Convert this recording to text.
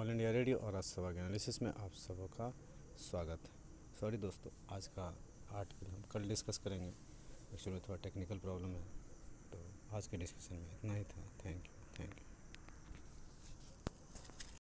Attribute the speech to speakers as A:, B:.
A: All India radio और आज सभा के एनालिसिस में आप सबका स्वागत है। सॉरी दोस्तों, आज का आर्टिकल हम कल डिस्कस करेंगे। एक्चुअली थोड़ा टेक्निकल प्रॉब्लम है, तो आज के डिस्कशन में इतना ही था। Thank you.